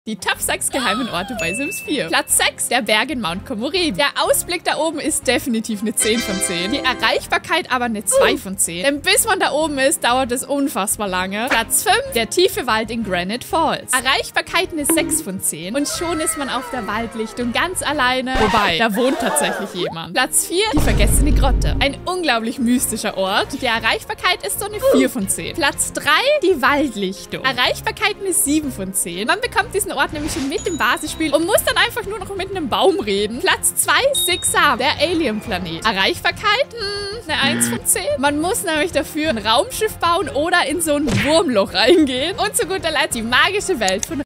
Die Top 6 geheimen Orte bei Sims 4. Platz 6, der Berg in Mount Komorebi. Der Ausblick da oben ist definitiv eine 10 von 10. Die Erreichbarkeit aber eine 2 von 10. Denn bis man da oben ist, dauert es unfassbar lange. Platz 5, der tiefe Wald in Granite Falls. Erreichbarkeit eine 6 von 10. Und schon ist man auf der Waldlichtung ganz alleine. Wobei, da wohnt tatsächlich jemand. Platz 4, die vergessene Grotte. Ein unglaublich mystischer Ort. Die Erreichbarkeit ist so eine 4 von 10. Platz 3, die Waldlichtung. Erreichbarkeit eine 7 von 10. Man bekommt diesen Ort nämlich schon mit dem Basisspiel und muss dann einfach nur noch mit einem Baum reden. Platz 2, Sixam, der Alien-Planet. Erreichbarkeit, eine 1 von 10. Man muss nämlich dafür ein Raumschiff bauen oder in so ein Wurmloch reingehen. Und zu guter Letzt die magische Welt von